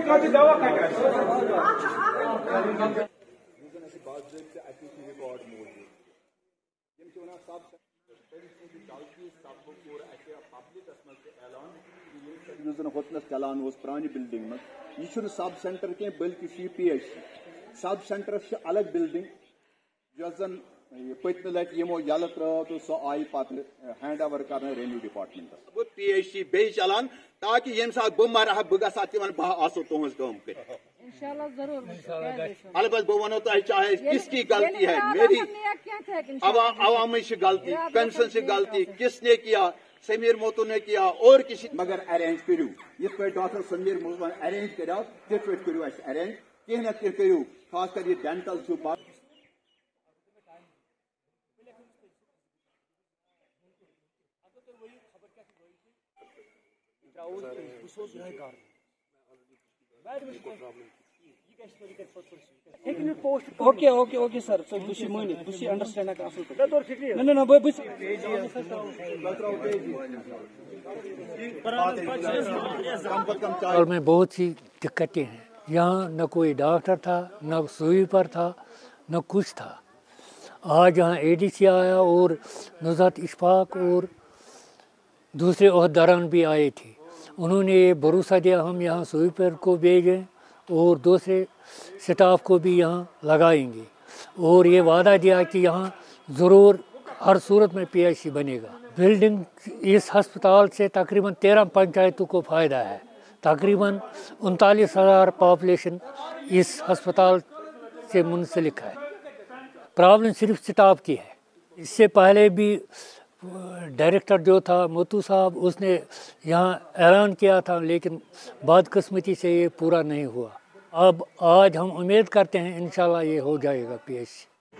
ہوتنس چلان پرانہ building من یہ سب centre کی بلکہ PHC سب سینٹرس الگ بلڈنگ یس زن پتم لٹ یمو یل ترو تو سو آئی پتہ ہینڈ اوور کرنے ریونیو ڈپارٹمنٹس PHC بیٚیہِ چلان تاکہ یم سات بہ مرہ بہ گھا تمن بہ آسو تہذ کام کر انشاءاللہ ضرور البتہ بہ ونو تہ چاہے کس کی غلطی ہے میری عوامی غلطی کنسل سے غلطی کس نے کیا سمیر موتو نے کیا اور کسی مگر ارینج کرو یہ پہ ڈاکٹر سمیر موتو ارینج کرو تھی پہ کرو ارینج کہیں نہ کہیں کرو خاص کر یہ ڈینٹل اوکے سر بس انڈرسٹینڈ اور میں بہت سی دقتیں ہیں یہاں نہ کوئی ڈاکٹر تھا نہ سویپر تھا نہ کچھ تھا آج یہاں ADC آیا اور نزہت اشفاق اور دوسرے عہدیداران بھی آئے تھے انہوں نے یہ بھروسہ دیا ہم یہاں سویپر کو بھیجیں اور دوسرے سٹاف کو بھی یہاں لگائیں گے اور یہ وعدہ دیا کہ یہاں ضرور ہر صورت میں PHC بنے گا بلڈنگ اس ہسپتال سے تقریباً 13 پنچایتوں کو فائدہ ہے تقریباً 39,000 پاپولیشن اس ہسپتال سے منسلک ہے پرابلم صرف سٹاف کی ہے اس سے پہلے بھی ڈائریکٹر جو تھا موتو صاحب اس نے یہاں اعلان کیا تھا لیکن بدقسمتی سے یہ پورا نہیں ہوا اب آج ہم امید کرتے ہیں انشاءاللہ یہ ہو جائے گا PHC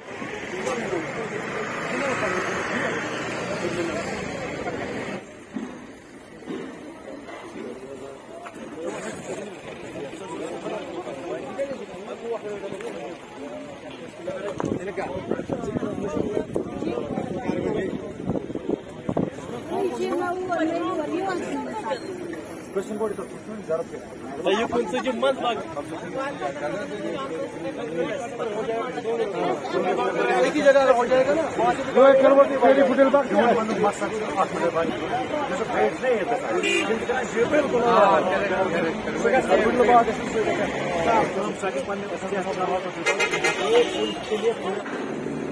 ایک ہی جگہ ہو جائے گا نا بالکل